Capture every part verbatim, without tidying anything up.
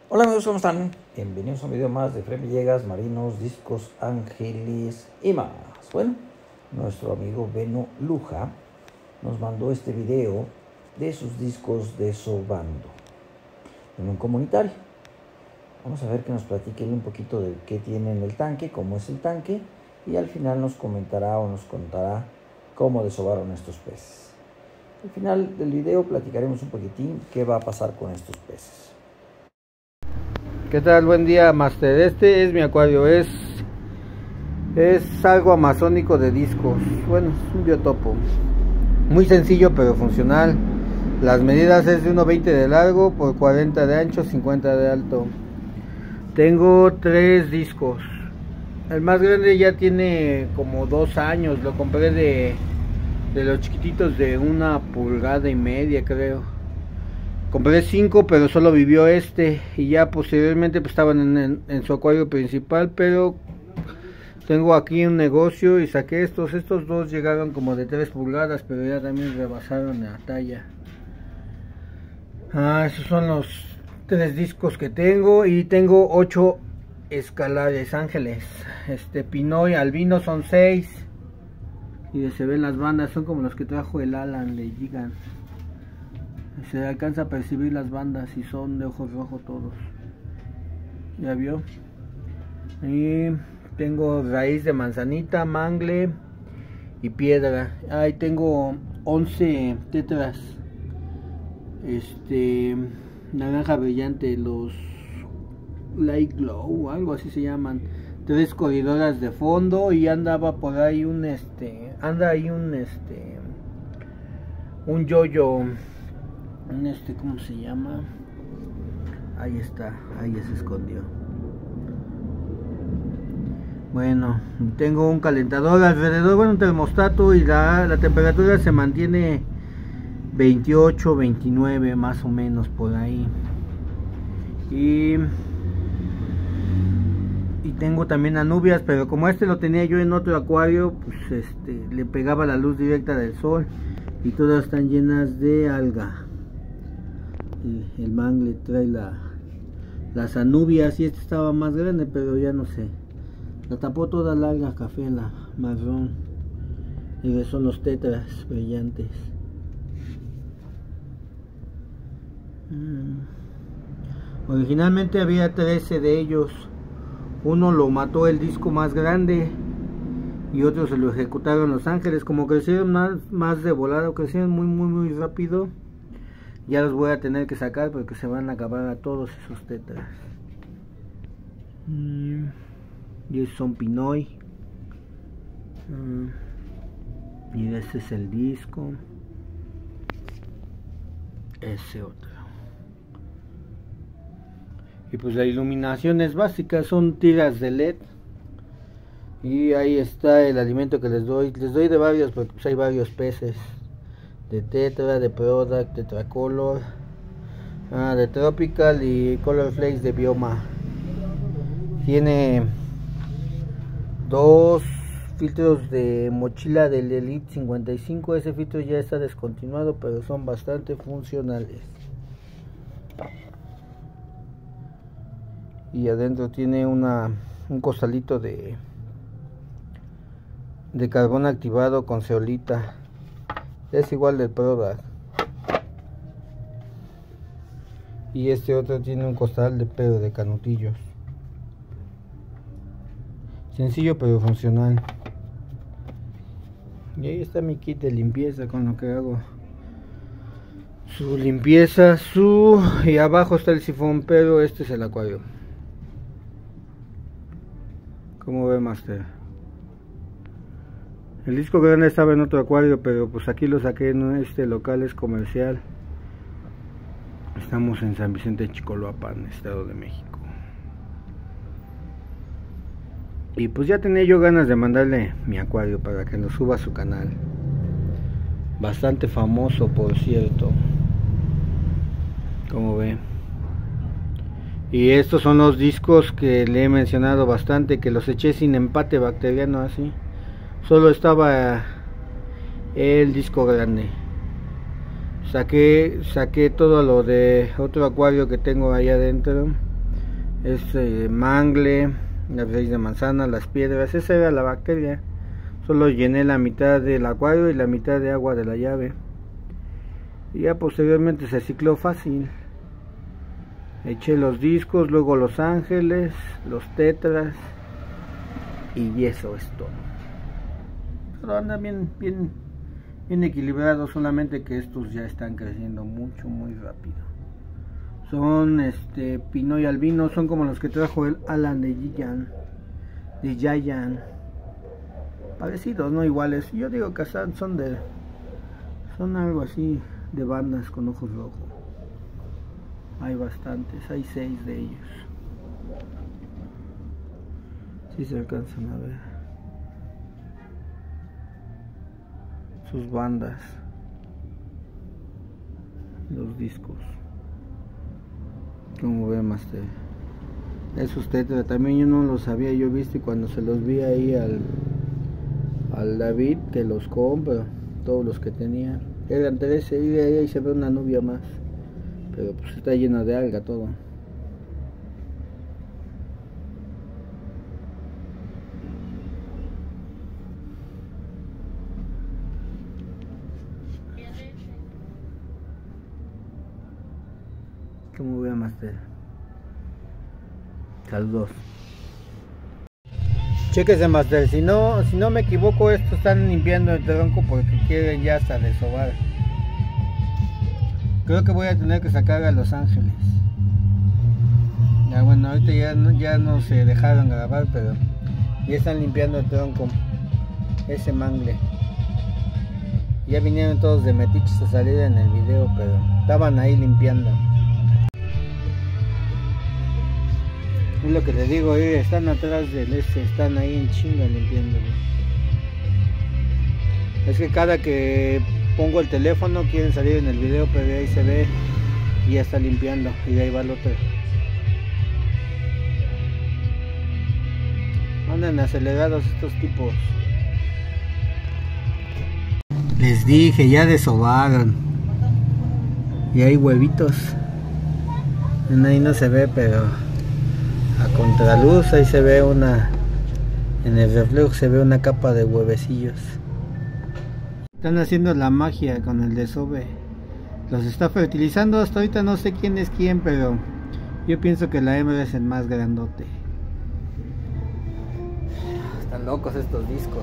Hola amigos, ¿cómo están? Bienvenidos a un video más de Efraín Villegas, Marinos, Discos, Ángeles y más. Bueno, nuestro amigo Beno Luja nos mandó este video de sus discos desobando en un comunitario. Vamos a ver que nos platique un poquito de qué tiene en el tanque, cómo es el tanque, y al final nos comentará o nos contará cómo desovaron estos peces. Al final del video platicaremos un poquitín qué va a pasar con estos peces. ¿Qué tal? Buen día, Master. Este es mi acuario, es es algo amazónico de discos. Bueno, es un biotopo muy sencillo pero funcional. Las medidas es de uno veinte de largo por cuarenta de ancho, cincuenta de alto. Tengo tres discos. El más grande ya tiene como dos años. Lo compré de, de los chiquititos de una pulgada y media, creo. Compré cinco, pero solo vivió este, y ya posteriormente pues, estaban en, en, en su acuario principal, pero tengo aquí un negocio y saqué estos. Estos dos llegaron como de tres pulgadas, pero ya también rebasaron la talla. Ah, esos son los tres discos que tengo, y tengo ocho escalares ángeles. Este Pinoy albino son seis, y se ven las bandas, son como los que trajo el Alan de Gigan. Se alcanza a percibir las bandas y son de ojos rojos todos. ¿Ya vio? Y tengo raíz de manzanita, mangle y piedra. Ahí tengo once tetras. Este naranja brillante, los light glow, algo así se llaman. Tres corridoras de fondo, y andaba por ahí un este, anda ahí un este, un yoyo. Un este, ¿cómo se llama? Ahí está, ahí se escondió. Bueno, tengo un calentador alrededor, bueno, un termostato, y la, la temperatura se mantiene veintiocho, veintinueve más o menos por ahí. Y y tengo también anubias, pero como este lo tenía yo en otro acuario, pues este le pegaba la luz directa del sol, y todas están llenas de alga. El mangle trae la, las anubias, y este estaba más grande, pero ya no sé, la tapó toda la alga café, la marrón, y son los tetras brillantes. mm. Originalmente había trece de ellos. Uno lo mató el disco más grande, y otro se lo ejecutaron los ángeles. Como crecieron más, más de volada, crecieron muy muy muy rápido, ya los voy a tener que sacar porque se van a acabar a todos esos tetras. Mm, y esos son Pinoy. Mm, y ese es el disco. Ese otro. Y pues la iluminación es básica, son tiras de L E D. Y ahí está el alimento que les doy. Les doy de varios porque pues hay varios peces. De Tetra, de Product, Tetracolor, ah, de Tropical y Color Flakes de Bioma. Tiene dos filtros de mochila del Elite cincuenta y cinco. Ese filtro ya está descontinuado, pero son bastante funcionales. Y adentro tiene una un costalito de de carbón activado con zeolita. Es igual del Product. Y este otro tiene un costal de pedo de canutillos. Sencillo pero funcional. Y ahí está mi kit de limpieza con lo que hago su limpieza, su y abajo está el sifón, pero este es el acuario. ¿Cómo ve, Master? El disco grande estaba en otro acuario, pero pues aquí lo saqué en este local, es comercial. Estamos en San Vicente Chicoloapan, Estado de México. Y pues ya tenía yo ganas de mandarle mi acuario para que lo suba a su canal. Bastante famoso, por cierto. Como ve. Y estos son los discos que le he mencionado bastante, que los eché sin empate bacteriano así. Solo estaba el disco grande. Saqué, saqué todo lo de otro acuario que tengo ahí adentro es eh, mangle, la raíz de manzana, las piedras. Esa era la bacteria. Solo llené la mitad del acuario y la mitad de agua de la llave. Y ya posteriormente se cicló fácil. Eché los discos, luego los ángeles, los tetras, y eso es todo. Pero anda bien, bien, bien equilibrado, solamente que estos ya están creciendo mucho, muy rápido. Son este Pinot y Albino, son como los que trajo el Alan de Giant, de Giant. Parecidos, no iguales. Yo digo que son de, son algo así de bandas con ojos rojos. Hay bastantes, hay seis de ellos. Si se alcanzan a ver sus bandas, los discos. Como ven, Master, esos tetras también yo no los había yo visto, y cuando se los vi ahí al al David que los compra, todos los que tenía eran trece, y de ahí se ve una nubia más, pero pues está lleno de alga todo. Como vean, Master. Saludos. Chéquese, Master, si no, si no me equivoco, estos están limpiando el tronco porque quieren ya hasta desovar. Creo que voy a tener que sacar a Los Ángeles. Ya bueno, ahorita ya no, ya no se dejaron grabar, pero ya están limpiando el tronco, ese mangle. Ya vinieron todos de metiches a salir en el video, pero estaban ahí limpiando. Es lo que les digo, eh, están atrás del este, están ahí en chinga limpiándolo. Es que cada que pongo el teléfono quieren salir en el video, pero de ahí se ve y ya está limpiando, y de ahí va el otro. Andan acelerados estos tipos. Les dije, ya desovaron. Y hay huevitos. Ahí no se ve, pero a contraluz ahí se ve una, en el reflejo se ve una capa de huevecillos. Están haciendo la magia con el desove. Los está fertilizando, hasta ahorita no sé quién es quién, pero yo pienso que la hembra es el más grandote. Están locos estos discos.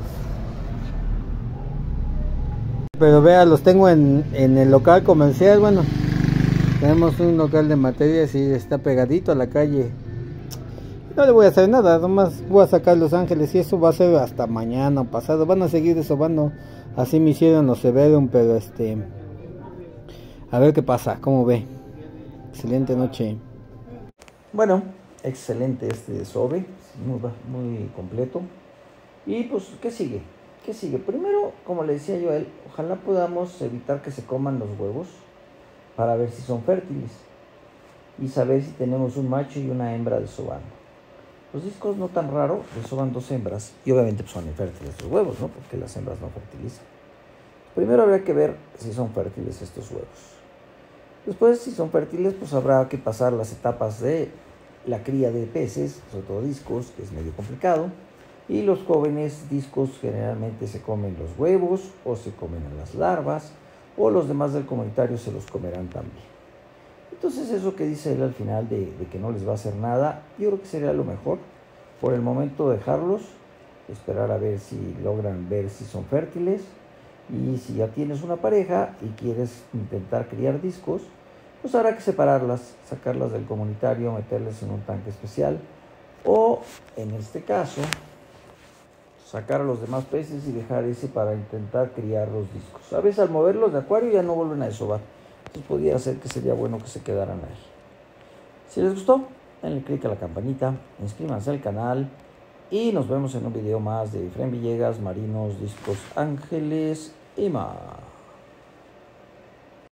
Pero vea, los tengo en, en el local comercial. Bueno, tenemos un local de materias y está pegadito a la calle. No le voy a hacer nada, nomás voy a sacar Los Ángeles y eso va a ser hasta mañana o pasado. Van a seguir desobando, así me hicieron los Severum, pero este, a ver qué pasa, cómo ve. Excelente noche. Bueno, excelente este desove, muy, muy completo. Y pues, ¿qué sigue? ¿Qué sigue? Primero, como le decía yo a él, ojalá podamos evitar que se coman los huevos para ver si son fértiles y saber si tenemos un macho y una hembra desobando. Los discos no tan raro desoban dos hembras y obviamente pues, son infértiles los huevos, ¿no? Porque las hembras no fertilizan. Primero habrá que ver si son fértiles estos huevos. Después, si son fértiles, pues habrá que pasar las etapas de la cría de peces, sobre todo discos, que es medio complicado. Y los jóvenes discos generalmente se comen los huevos o se comen a las larvas, o los demás del comunitario se los comerán también. Entonces eso que dice él al final de, de que no les va a hacer nada, yo creo que sería lo mejor. Por el momento dejarlos, esperar a ver si logran ver si son fértiles. Y si ya tienes una pareja y quieres intentar criar discos, pues habrá que separarlas, sacarlas del comunitario, meterlas en un tanque especial. O en este caso, sacar a los demás peces y dejar ese para intentar criar los discos. A veces al moverlos de acuario ya no vuelven a desovar. Entonces podría ser que sería bueno que se quedaran ahí. Si les gustó, denle click a la campanita, inscríbanse al canal y nos vemos en un video más de Efraín Villegas, Marinos, Discos Ángeles y más.